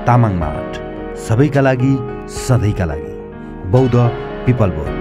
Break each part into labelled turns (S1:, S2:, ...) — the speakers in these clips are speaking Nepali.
S1: तामाङ माट, सबैका लागि सधैँका लागि। बौद्ध पिपल बोट।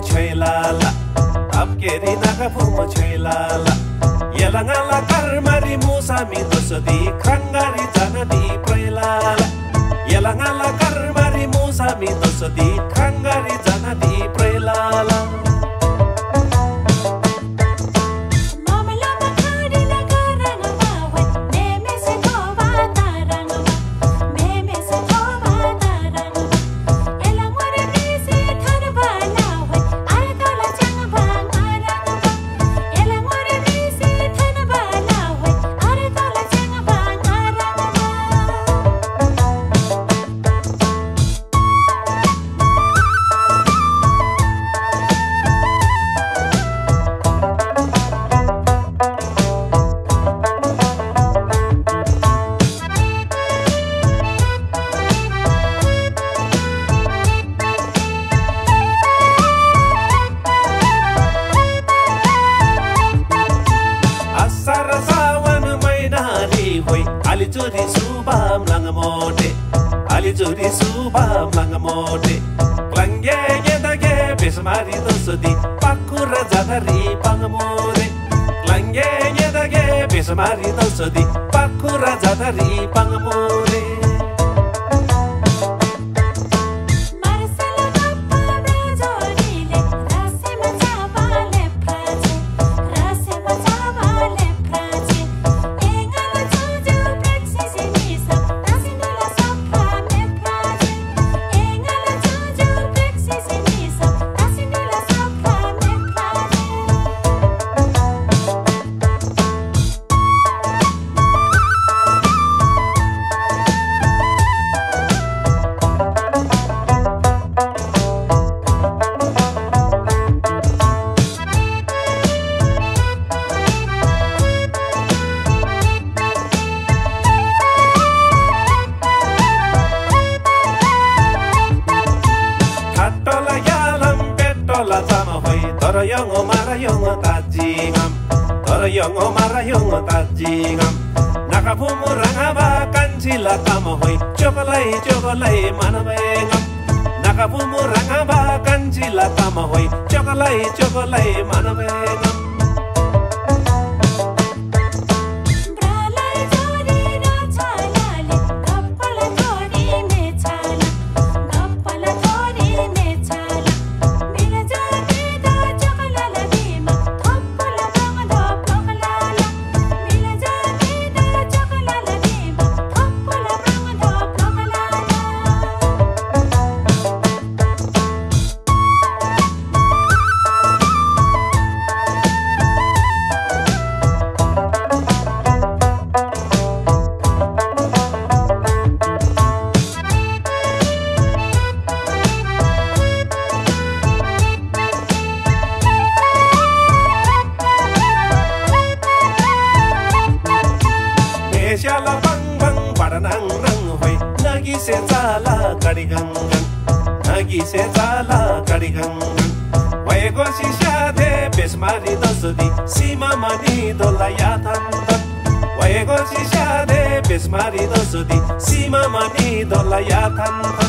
S2: छैलाला अपकेरी नाका फुम छैलाला यलङाला कर्मरी मुसामी दोसदी Khangari जनदी प्रैलाला यलङाला कर्मरी मुसामी दोसदी Khangari जनदी प्रैलाला Alijuri subam langamote Klangge gedage besmari dosodi Pakura zadari pangamore Klangge gedage besmari dosodi Pakura zadari pangamore Yongo mara yongo tajingam Nakapumu rangaba kanchila kamahoy Chokolay manabengam Nakapumu rangaba kanchila kamahoy Chokolay manabengam Nagi se zala karigangan Waego shishade besmari dosodi Sima mani dola yatantan Waego shishade besmari dosodi Sima mani dola yatantan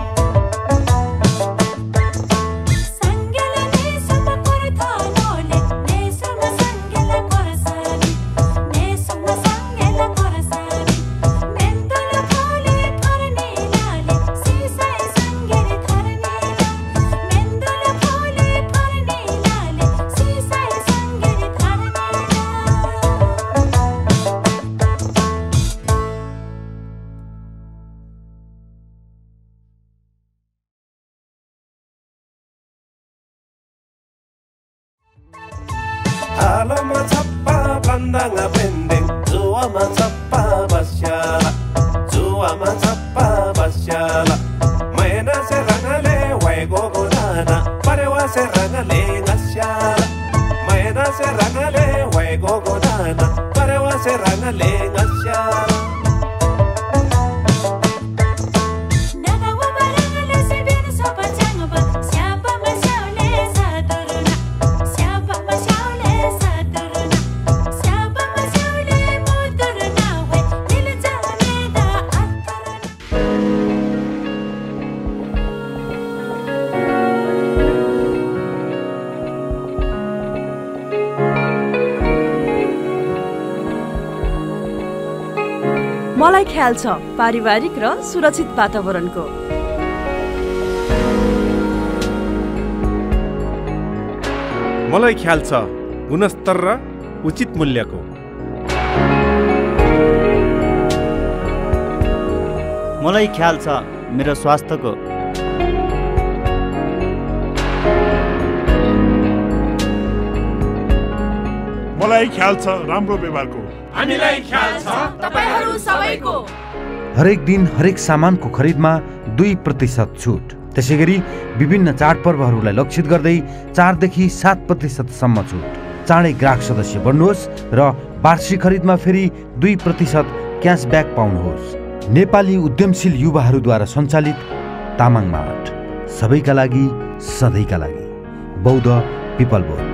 S2: Alama zappa bandanga bendeng Zuama zappa basyala Zuama zappa basyala Maena se rangale waego godana Parewa se rangale ngasyala Maena se rangale waego godana Parewa se rangale ngasyala
S3: Siapa मलाई ख्याल छ पारिवारिक र सुरक्षित वातावरणको।
S2: मलाई ख्याल छ गुणस्तर र उचित मूल्यको।
S4: मलाई ख्याल छ मेरो स्वास्थ्यको।
S5: मलाई ख्याल छ राम्रो व्यवहारको।
S6: हामीलाई ख्याल छ तपाईहरु सबैको।
S1: हरेक दिन हरेक सामानको खरिदमा 2% छुट। त्यसैगरी विभिन्न चाडपर्वहरूलाई लक्षित गर्दै 4 देखि 7% सम्म छुट। चाँडै ग्राहक सदस्य बन्नुहोस् र वार्षिक खरिदमा फेरि 2% क्यासब्याक पाउनुहोस्। नेपाली उद्यमशील युवाहरूद्वारा सञ्चालित तामाङ मार्ट, सबैका लागि सधैँका लागि, बौद्ध पिपल बोट।